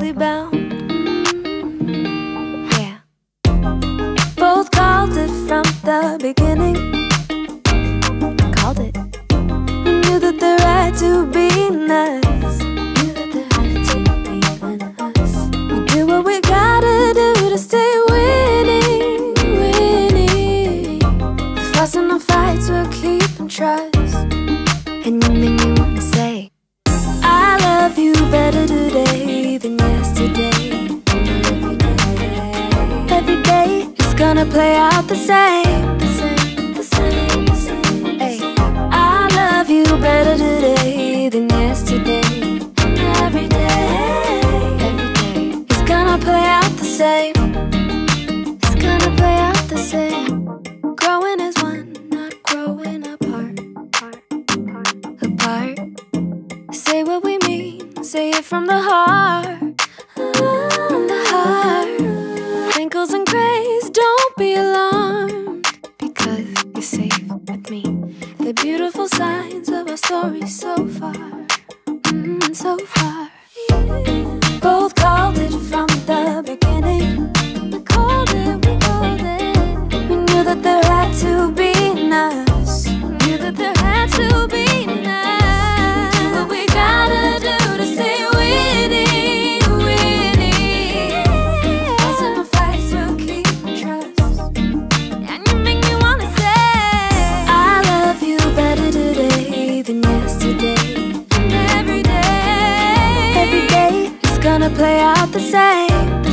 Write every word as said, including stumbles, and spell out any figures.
perfectly bound. Mm-hmm. Yeah. Both called it from the beginning. Called it. We knew that there had to be us. Knew that there had to be us. We do what we gotta do to stay winning, winning. The fuss and the fights we'll keep and trust. And you make me wanna say, I love you better today than yesterday. Every day, every day it's gonna play out the same, the same, the same, the same. Hey, I love you better today than yesterday. Every day, every day it's gonna play out the same. It's gonna play out the same. Growing as one, not growing apart. Apart. Say what we mean, say it from the heart. From the heart. Wrinkles and grays, don't be alarmed, because you're safe with me. The beautiful signs of our story so far, mm, so far. Both called it from the beginning. We called it, we called it. We knew that there had to be us. We knew that there had to be us. Do what we gotta do to stay winning, winning. Fights and the fights we'll keep and trust. And you make me wanna say, I love you better today than yesterday. And every day, every day it's gonna play out the same.